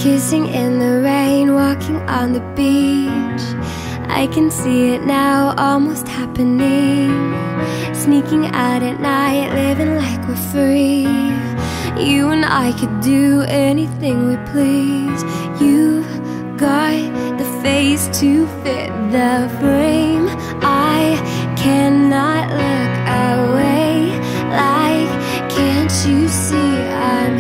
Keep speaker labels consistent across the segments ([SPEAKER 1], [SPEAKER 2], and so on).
[SPEAKER 1] Kissing in the rain, walking on the beach. I can see it now, almost happening. Sneaking out at night, living like we're free. You and I could do anything we please. You've got the face to fit the frame. I cannot look away. Like, can't you see I'm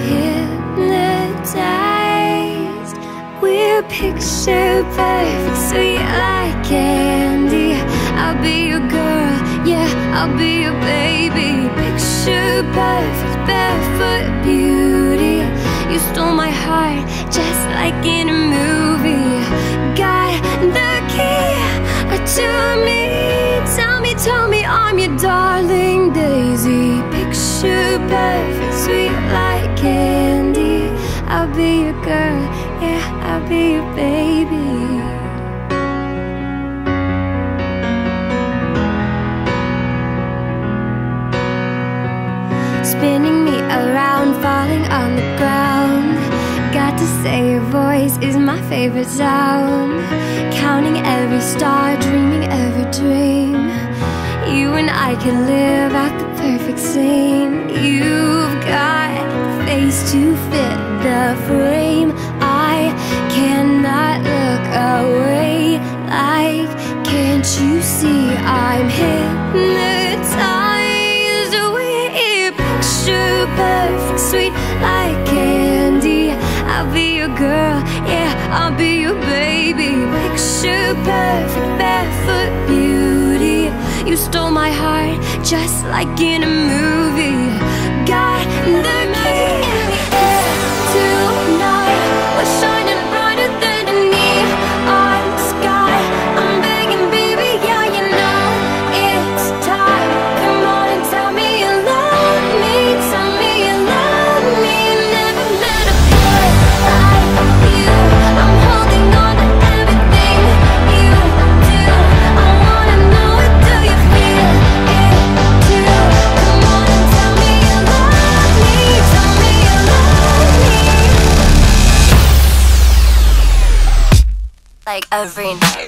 [SPEAKER 1] hypnotized? We're picture perfect, sweet like candy. I'll be your girl, yeah, I'll be your baby. Picture perfect, barefoot beauty. You stole my heart just like in a movie. Got the key to me. Tell me I'm your darling daisy. Picture perfect, sweet like candy. I'll be your girl, yeah, I'll be your baby. Spinning me around, falling on the ground. Got to say your voice is my favorite sound. Counting every star, dreaming every dream. You and I can live out the perfect scene. You've got the face to fit the frame. I cannot look away. Like, can't you see I'm hypnotized? We're picture perfect, sweet like candy. I'll be your girl, yeah, I'll be your baby. Picture perfect, barefoot beauty. You stole my heart just like in a movie. Got the key in the air tonight. We're shining brighter than a neon sky. I'm begging, baby, yeah, you know it's time. Come on and tell me you love me. Tell me you love me. Never met a boy like you. I'm holding on to everything you do. I wanna know it. Do you feel it too? Come on and tell me you love me. Tell me you love me. Like every night.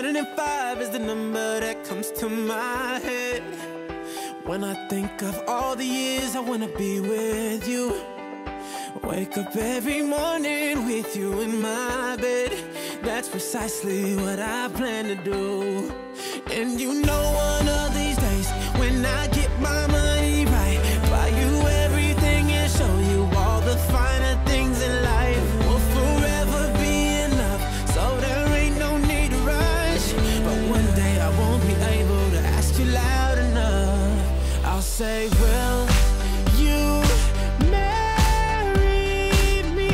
[SPEAKER 2] 105 is the number that comes to my head when I think of all the years I wanna be with you. Wake up every morning with you in my bed. That's precisely what I plan to do. And you know one of these days, when I get my money right, buy you everything and show you all the finer things in life. We'll forever be in love, so there ain't no need to rush. But one day I won't be able to ask you loud enough. I'll say, will you marry me?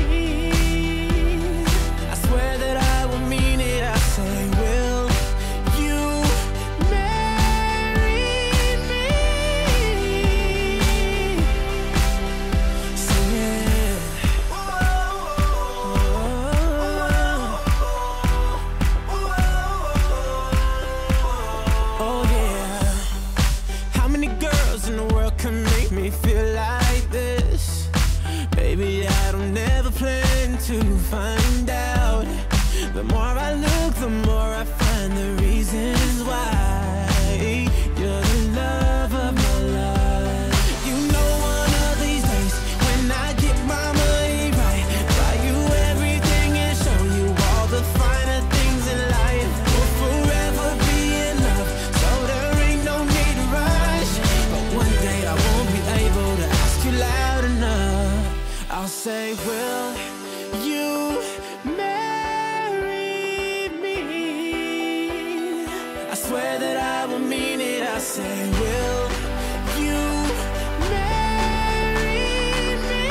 [SPEAKER 2] I swear that I will mean it. I say, will you marry me? Sing it. Oh yeah. How many girls in the world can make me feel like this? Baby, I don't ever plan to find out. The more I look, the more I find the reasons why you're the love of my life. You know one of these days, when I get my money right, buy you everything and show you all the finer things in life. We'll forever be in love, so there ain't no need to rush. But one day I won't be able to ask you loud enough. I'll say, will you marry me? I swear that I will mean it. I say, will you marry me?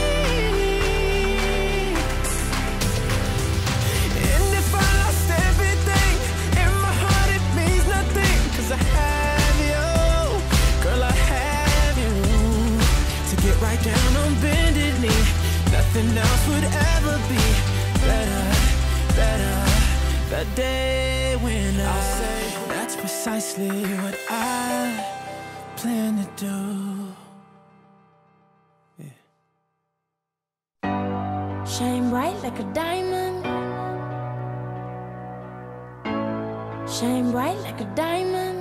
[SPEAKER 2] And if I lost everything in my heart, it means nothing, 'cause I have you, girl, I have you. To get right down on bended knee, nothing else would ever be better, better. The day when I'll say, that's precisely what I plan to do. Yeah.
[SPEAKER 1] Shine bright like a diamond. Shine bright like a diamond.